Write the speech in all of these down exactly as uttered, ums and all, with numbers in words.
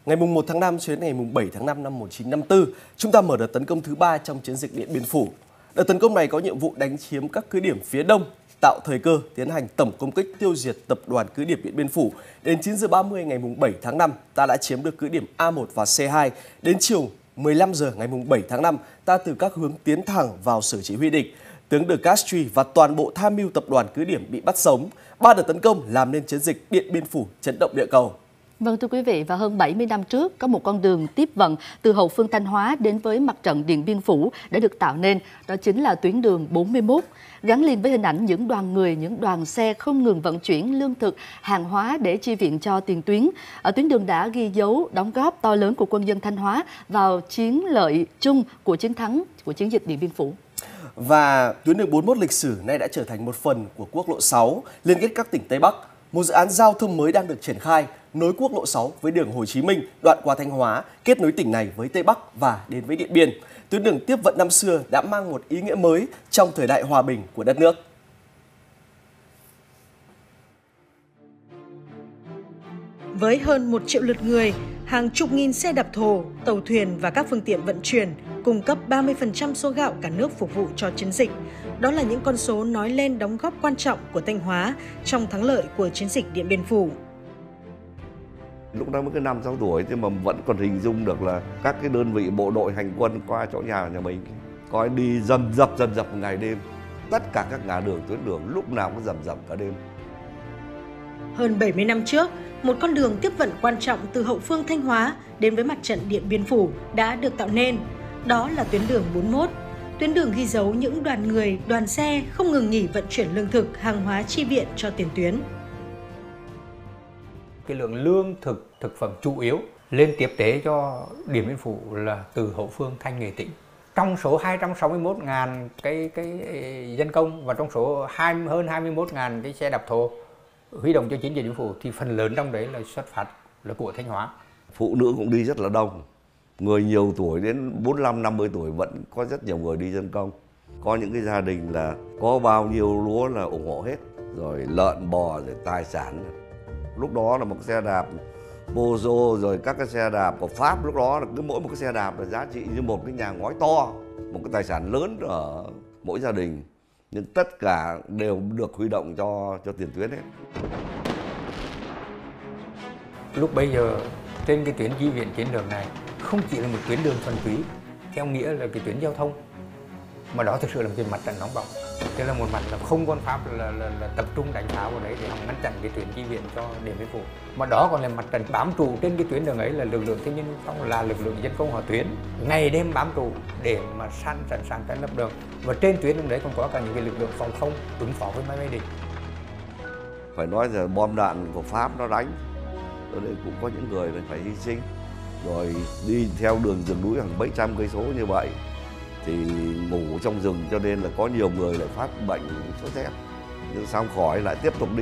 Ngày một tháng năm cho đến ngày bảy tháng năm năm một nghìn chín trăm năm mươi tư, chúng ta mở đợt tấn công thứ ba trong chiến dịch Điện Biên Phủ. Đợt tấn công này có nhiệm vụ đánh chiếm các cứ điểm phía đông, tạo thời cơ tiến hành tổng công kích tiêu diệt tập đoàn cứ điểm Điện Biên Phủ. Đến chín giờ ba mươi ngày bảy tháng năm, ta đã chiếm được cứ điểm A một và C hai. Đến chiều mười lăm giờ ngày bảy tháng năm, ta từ các hướng tiến thẳng vào sở chỉ huy địch. Tướng De Castries và toàn bộ tham mưu tập đoàn cứ điểm bị bắt sống. Ba đợt tấn công làm nên chiến dịch Điện Biên Phủ chấn động địa cầu. Vâng thưa quý vị, và hơn bảy mươi năm trước, có một con đường tiếp vận từ hậu phương Thanh Hóa đến với mặt trận Điện Biên Phủ đã được tạo nên, đó chính là tuyến đường bốn mươi mốt, gắn liền với hình ảnh những đoàn người, những đoàn xe không ngừng vận chuyển lương thực, hàng hóa để chi viện cho tiền tuyến. Ở tuyến đường đã ghi dấu đóng góp to lớn của quân dân Thanh Hóa vào chiến lợi chung của chiến thắng của chiến dịch Điện Biên Phủ. Và tuyến đường bốn mươi mốt lịch sử nay đã trở thành một phần của quốc lộ sáu liên kết các tỉnh Tây Bắc. Một dự án giao thông mới đang được triển khai, nối quốc lộ sáu với đường Hồ Chí Minh, đoạn qua Thanh Hóa, kết nối tỉnh này với Tây Bắc và đến với Điện Biên. Tuyến đường tiếp vận năm xưa đã mang một ý nghĩa mới trong thời đại hòa bình của đất nước. Với hơn một triệu lượt người, hàng chục nghìn xe đạp thồ, tàu thuyền và các phương tiện vận chuyển cung cấp ba mươi phần trăm số gạo cả nước phục vụ cho chiến dịch. Đó là những con số nói lên đóng góp quan trọng của Thanh Hóa trong thắng lợi của chiến dịch Điện Biên Phủ. Lúc đó mới có năm sáu tuổi nhưng mà vẫn còn hình dung được là các cái đơn vị bộ đội hành quân qua chỗ nhà nhà mình, coi đi dầm dập dầm dập ngày đêm. Tất cả các ngã đường tuyến đường lúc nào cũng dầm dập cả đêm. Hơn bảy mươi năm trước, một con đường tiếp vận quan trọng từ hậu phương Thanh Hóa đến với mặt trận Điện Biên Phủ đã được tạo nên. Đó là tuyến đường bốn mươi mốt. Tuyến đường ghi dấu những đoàn người, đoàn xe không ngừng nghỉ vận chuyển lương thực, hàng hóa chi viện cho tiền tuyến. Cái lượng lương thực, thực phẩm chủ yếu lên tiếp tế cho Điện Biên Phủ là từ hậu phương Thanh Nghệ Tĩnh. Trong số hai trăm sáu mươi mốt nghìn cái cái dân công và trong số hai, hơn hai mươi mốt nghìn cái xe đạp thồ huy động cho chiến dịch Điện Biên Phủ thì phần lớn trong đấy là xuất phát là của Thanh Hóa. Phụ nữ cũng đi rất là đông. Người nhiều tuổi đến bốn mươi lăm năm mươi tuổi vẫn có rất nhiều người đi dân công. Có những cái gia đình là có bao nhiêu lúa là ủng hộ hết. Rồi lợn bò, rồi tài sản. Lúc đó là một xe đạp Peugeot, rồi các cái xe đạp của Pháp lúc đó là cứ mỗi một cái xe đạp là giá trị như một cái nhà ngói to, một cái tài sản lớn ở mỗi gia đình. Nhưng tất cả đều được huy động cho cho tiền tuyến hết. Lúc bây giờ trên cái tuyến chi viện chiến lược này không chỉ là một tuyến đường thuần túy theo nghĩa là cái tuyến giao thông, mà đó thực sự là một cái mặt trận nóng bỏng. Tức là một mặt là không quân Pháp là, là, là tập trung đánh phá vào đấy để ngăn chặn cái tuyến chi viện cho Điện Biên Phủ. Mà đó còn là mặt trận bám trụ trên cái tuyến đường ấy là lực lượng thiên nhiên phong, là lực lượng dân công hỏa tuyến ngày đêm bám trụ để mà sẵn sẵn sàng tấn lập đường. Và trên tuyến đường đấy còn có cả những cái lực lượng phòng không ứng phó với máy bay địch. Phải nói là bom đạn của Pháp nó đánh, ở đây cũng có những người phải hy sinh, rồi đi theo đường rừng núi hàng mấy trăm cây số như vậy thì ngủ trong rừng, cho nên là có nhiều người lại phát bệnh sốt rét, nhưng xong khỏi lại tiếp tục đi.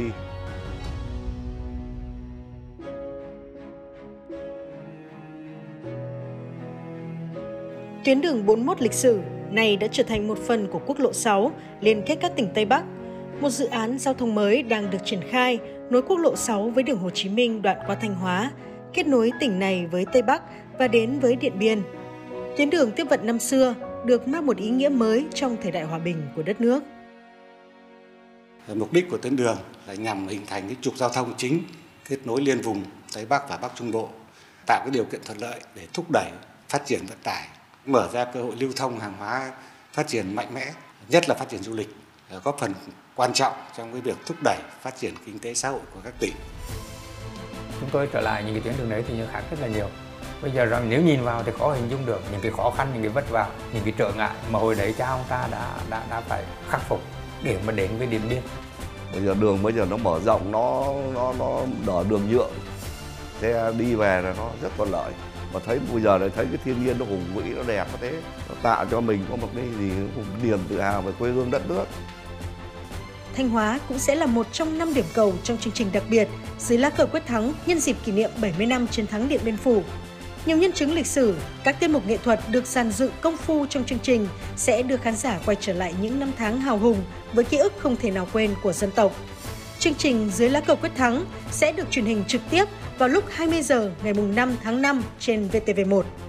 Tuyến đường bốn mươi mốt lịch sử này đã trở thành một phần của quốc lộ sáu liên kết các tỉnh Tây Bắc. Một dự án giao thông mới đang được triển khai nối quốc lộ sáu với đường Hồ Chí Minh đoạn qua Thanh Hóa, kết nối tỉnh này với Tây Bắc và đến với Điện Biên. Tuyến đường tiếp vận năm xưa được mang một ý nghĩa mới trong thời đại hòa bình của đất nước. Mục đích của tuyến đường là nhằm hình thành cái trục giao thông chính kết nối liên vùng Tây Bắc và Bắc Trung Bộ, tạo cái điều kiện thuận lợi để thúc đẩy phát triển vận tải, mở ra cơ hội lưu thông hàng hóa phát triển mạnh mẽ, nhất là phát triển du lịch, góp phần quan trọng trong cái việc thúc đẩy phát triển kinh tế xã hội của các tỉnh. Chúng tôi trở lại những cái tuyến đường đấy thì như khác rất là nhiều. Bây giờ rằng nếu nhìn vào thì khó hình dung được những cái khó khăn, những cái vất vả, những cái trở ngại mà hồi đấy cha ông ta đã đã đã phải khắc phục để mà đến với Điện Biên. Bây giờ đường bây giờ nó mở rộng, nó nó nó đỡ đường nhựa, xe đi về là nó rất thuận lợi. Mà thấy bây giờ này thấy cái thiên nhiên nó hùng vĩ, nó đẹp như thế, nó tạo cho mình có một cái gì niềm tự hào về quê hương đất nước. Thanh Hóa cũng sẽ là một trong năm điểm cầu trong chương trình đặc biệt dưới lá cờ quyết thắng nhân dịp kỷ niệm bảy mươi năm chiến thắng Điện Biên Phủ. Nhiều nhân chứng lịch sử, các tiết mục nghệ thuật được dàn dựng công phu trong chương trình sẽ đưa khán giả quay trở lại những năm tháng hào hùng với ký ức không thể nào quên của dân tộc. Chương trình Dưới lá cờ quyết thắng sẽ được truyền hình trực tiếp vào lúc hai mươi giờ ngày năm tháng năm trên vê tê vê một.